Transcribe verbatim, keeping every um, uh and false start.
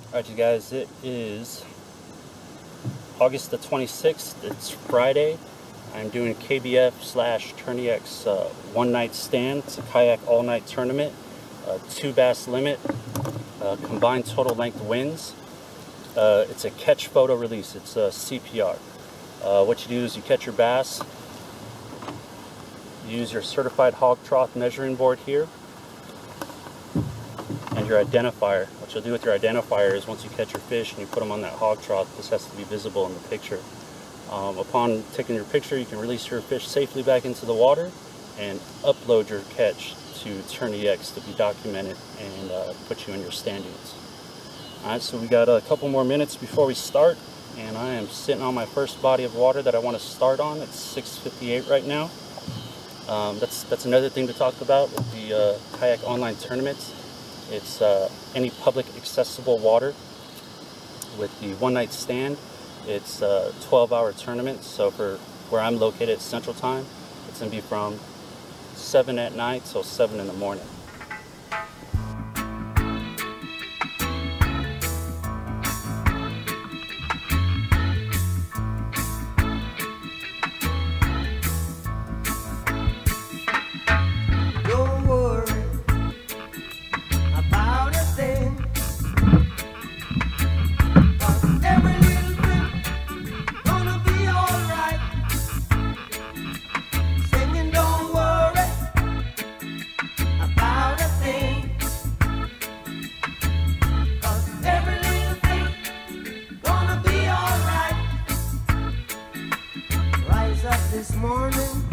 Alright you guys, it is August the twenty-sixth, it's Friday. I'm doing K B F slash TourneyX uh, one night stand. It's a kayak all night tournament, uh, two bass limit, uh, combined total length wins. Uh, it's a catch photo release, it's a C P R. Uh, what you do is you catch your bass, you use your certified hog trough measuring board here, and your identifier. What you'll do with your identifier is once you catch your fish and you put them on that hog trough, this has to be visible in the picture. Um, upon taking your picture, you can release your fish safely back into the water and upload your catch to TourneyX to be documented and uh, put you in your standings. Alright, so we got a couple more minutes before we start, and I am sitting on my first body of water that I want to start on. It's six fifty-eight right now. Um, that's, that's another thing to talk about with the uh, kayak online tournaments. It's uh, any public accessible water. With the one night stand, it's a twelve hour tournament. So for where I'm located at Central Time, it's going to be from seven at night till seven in the morning. This morning